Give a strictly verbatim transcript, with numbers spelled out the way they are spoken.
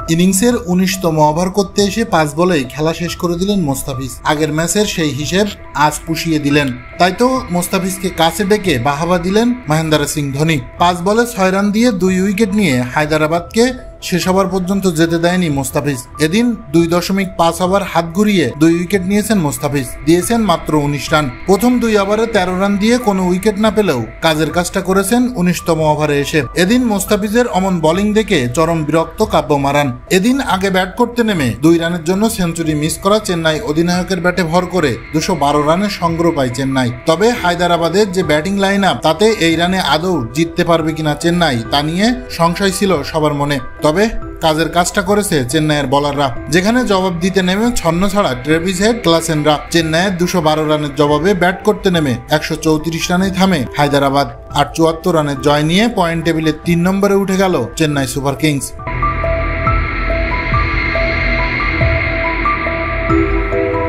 ইনিংসের উনিশতম ওভার করতে এসে পাঁচ বলেই খেলা শেষ করে দিলেন মোস্তাফিজ। আগের ম্যাচের সেই হিসেব আজ পুষিয়ে দিলেন। তাই তো মোস্তাফিজকে কাছে ডেকে বাহাবা দিলেন মহেন্দ্র সিং ধোনি। পাঁচ বলে ছয় রান দিয়ে দুই উইকেট নিয়ে হায়দ্রাবাদকে শেষ ওভার পর্যন্ত যেতে দেয়নি মোস্তাফিজ। এদিন দুই দশমিক পাঁচ ওভার হাত ঘুরিয়ে দুই উইকেট নিয়েছেন মোস্তাফিজ, দিয়েছেন মাত্র উনিশ রান। প্রথম দুই ওভারে তেরো রান দিয়ে কোনো উইকেট না পেলেও কাজের কাজটা করেছেন উনিশতম ওভারে এসে। এদিন মোস্তাফিজের অমন বোলিং দেখে চরম বিরক্ত কাব্য মারান। এদিন আগে ব্যাট করতে নেমে দুই রানের জন্য সেঞ্চুরি মিস করা চেন্নাই অধিনায়কের ব্যাটে ভর করে দুশো বারো রানের সংগ্রহ পায় চেন্নাই। তবে হায়দ্রাবাদের যে ব্যাটিং লাইন আপ, তাতে এই রানে আদৌ জিততে পারবে কিনা চেন্নাই, তা নিয়ে সংশয় ছিল সবার মনে। তবে কাজের কাজটা করেছে চেন্নাইয়ের বোলাররা, যেখানে জবাব দিতে নেমে ছন্ন ছাড়া ট্রেভিস হেড, ক্লাসেনরা। চেন্নাইয়ের দুশো বারো রানের জবাবে ব্যাট করতে নেমে একশো চৌত্রিশ রানেই থামে হায়দ্রাবাদ। আর চুয়াত্তর রানের জয় নিয়ে পয়েন্ট টেবিলের তিন নম্বরে উঠে গেল চেন্নাই সুপার কিংস।